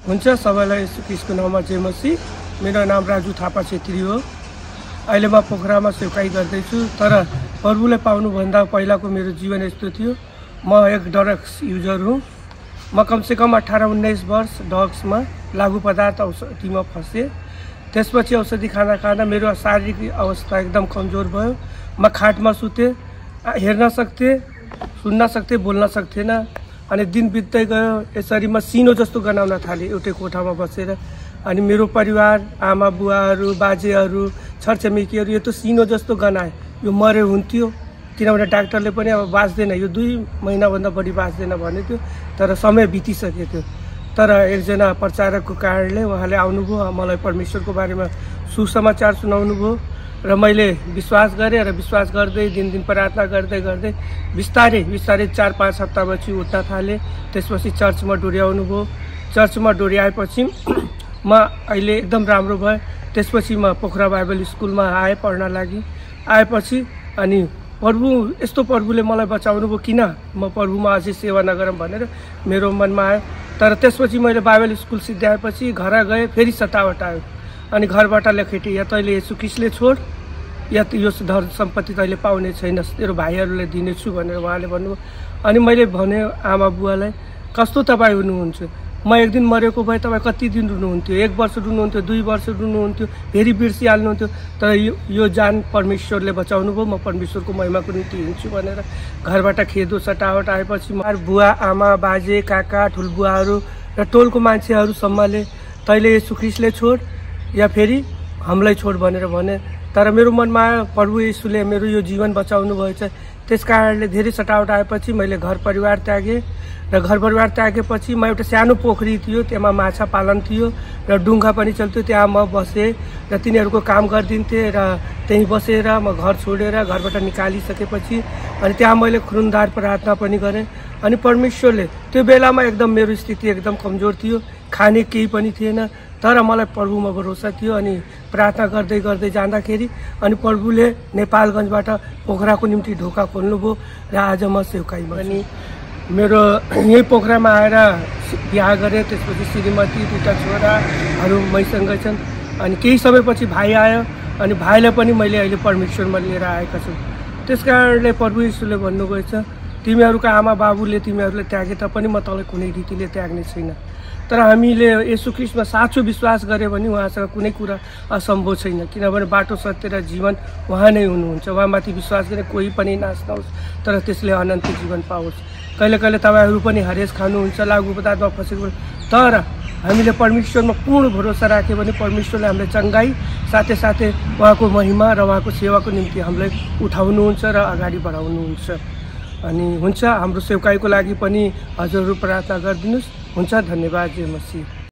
हुन्छ सबैलाई यीशु ख्रीष्टको नाममा जय मसीह। मेरो नाम राजु थापा छेत्री हो। अहिले म पोखरामा सेवकाई गर्दैछु। तर प्रभुले पाउनुभन्दा पहिलाको मेरो जीवन यस्तो थियो। म एक ड्रग्स युजर हुँ। म कमसेकम 18-19 वर्ष ड्रग्समा लागु पदार्थ औषधिमा फसेँ। त्यसपछि औषधि खाना मेरो शारीरिक अवस्था एकदम कमजोर भयो। म खाटमा सुतेँ, हेर्न सक्थेँ, सुन्न सक्थेँ, बोल्न सक्थेन। अनि दिन बित्दै गयो। यसरी म सिनो जस्तो गनाउन थालेँ एउटै कोठामा बसेर। अनि मेरो परिवार, आमा बुवाहरू, बाजेहरू, छरछिमेकीहरू यो त सिनो जस्तो गनाए। यो मरे हुन्थ्यो, किनभने डाक्टरले पनि अब बाँच्दैन, यो 2 महिनाभन्दा बढी बाँच्दैन भनेको थियो। तर समय बितिसकेको थियो। तर एकजना प्रचारकको कारणले उहाँले आउनुभयो, मलाई परमेश्वरको बारेमा सुसमाचार सुनाउनु भयो र मैले विश्वास गरेँ। र विश्वास गर्दै दिन प्रार्थना गर्दै बिस्तारै 4-5 हप्तापछि उठ्न थालेँ। त्यसपछि चर्चमा डोर्याउनु भयो। चर्चमा डोर्याएपछि म अहिले एकदम राम्रो भएँ। त्यसपछि म पोखरा बाइबल स्कुलमा आएँ पढ्न लागि। आएपछि अनि यस्तो प्रभुले मलाई बचाउनु भयो, किन म प्रभुमा अझै सेवा नगरौँ भनेर मेरो मनमा आयो। तर त्यसपछि मैले बाइबल स्कुल सिद्ध्याएपछि घर गएँ, फेरि सतावट आयो। अनि घरबाट लेखेटे, या तैँले येशू ख्रीष्टले छोड, या यो धन सम्पत्ति तैँले पाउने छैनस्, तेरो भाइहरूलाई दिनेछु भनेर उहाँले भन्नुभयो। अनि मैले भने आमा बुवालाई, कस्तो तपाईँ हुनुहुन्छ? म एक दिन मरेको भए तपाईँ कति दिन रुनुहुन्थ्यो? 1 वर्ष रुनुहुन्थ्यो, 2 वर्ष रुनुहुन्थ्यो, फेरि बिर्सिहाल्नुहुन्थ्यो। तर यो जान परमेश्वरले बचाउनु भयो। म परमेश्वरको महिमाको निम्ति हिँड्छु भनेर घरबाट खेदो सटावट आएपछि बुवा, आमा, बाजे, काका, ठुलबुवाहरू र टोलको मान्छेहरूसम्मले तैँले येशू ख्रीष्टले छोड या फेरि हामीलाई छोड भनेर भने। तर मेरो मनमा आयो, प्रभु येशूले मेरो यो जीवन बचाउनु भएछ। त्यस कारणले धेरै सटावट आएपछि मैले घर परिवार त्यागेँ। र घर परिवार त्यागेपछि म एउटा सानो पोखरी थियो, त्यहाँ माछा पालन थियो र डुङ्गा पनि चल्थ्यो। त्यहाँ म बसेँ र तिनीहरूको काम गरिदिन्थेँ। र त्यहीँ बसेर म घर छोडेर घरबाट निकालिसकेपछि अनि त्यहाँ मैले खुनदार प्रार्थना पनि गरेँ। अनि परमेश्वरले त्यो बेलामा एकदम मेरो स्थिति एकदम कमजोर थियो, खाने केही पनि थिएन। तर मलाई प्रभुमा भरोसा थियो। अनि प्रार्थना गर्दै जाँदाखेरि अनि प्रभुले नेपालगञ्जबाट पोखराको निम्ति ढोका खोल्नुभयो र आज म सेवकाईमा। अनि मेरो यही पोखरामा आएर बिहा गरेँ। त्यसपछि श्रीमती, 2टा छोराहरू मैसँगै छन्। अनि केही समयपछि भाइ आयो। अनि भाइलाई पनि मैले अहिले परमेश्वरमा लिएर आएका छु। त्यस कारणले प्रभु येशूले भन्नुभएछ, तिमीहरूका आमा बाबुले तिमीहरूलाई त्यागे तापनि म तँलाई कुनै रीतिले त्याग्ने छैन। तर हामीले येशू ख्रीष्टमा साँचो विश्वास गऱ्यो भने उहाँसँग कुनै कुरा असम्भव छैन। किनभने बाटो, सत्य र जीवन उहाँ नै हुनुहुन्छ। उहाँमाथि विश्वास गरे कोही पनि नाश नहोस्, तर त्यसले अनन्त जीवन पाओस्। कहिले तपाईँहरू पनि हरेस खानुहुन्छ, लागु पदार्थमा फसेको, तर हामीले परमेश्वरमा पूर्ण भरोसा राख्यो भने परमेश्वरले हामीलाई चङ्गाई साथै उहाँको महिमा र उहाँको सेवाको निम्ति हामीलाई उठाउनुहुन्छ र अगाडि बढाउनुहुन्छ। अनि हुन्छ, हाम्रो सेवकाईको लागि पनि हजुरहरू प्रार्थना गरिदिनुहोस्। हुन्छ, धन्यवाद। जय मसीह।